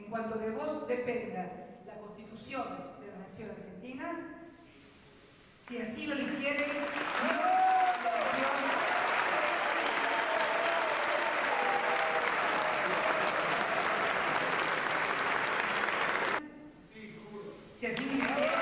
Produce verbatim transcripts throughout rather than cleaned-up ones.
cuanto de vos dependa la Constitución de la Nación Argentina, si así lo hicieres, si así lo hicieres,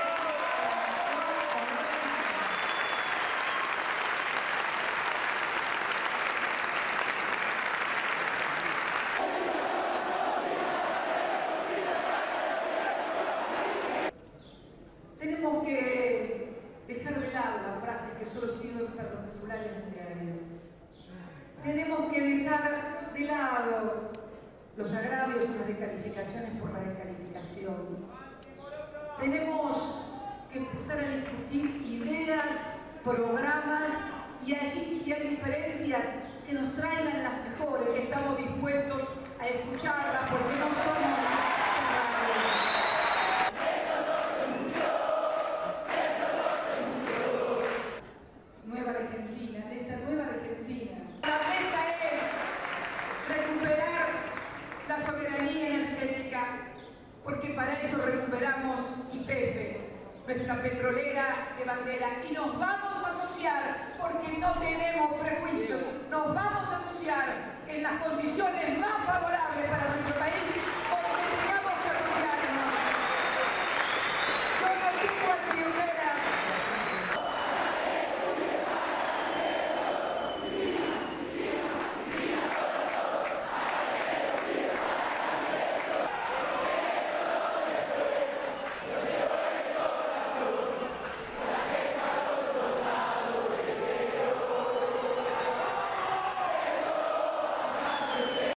tenemos que dejar de lado las frases que solo sirven para los titulares del diario. Tenemos que dejar de lado los agravios y las descalificaciones por la descalificación. Tenemos que empezar a discutir ideas, programas, y allí si hay diferencias, que nos traigan las mejores, que estamos dispuestos a escucharlas porque no somos cerrados. Nueva Argentina, de esta nueva Argentina. La meta es recuperar la soberanía energética, porque para eso recuperamos Y P F, nuestra petrolera de bandera, y nos vamos a asociar, porque no tenemos prejuicios, nos vamos a asociar en las condiciones más favorables para nuestro país.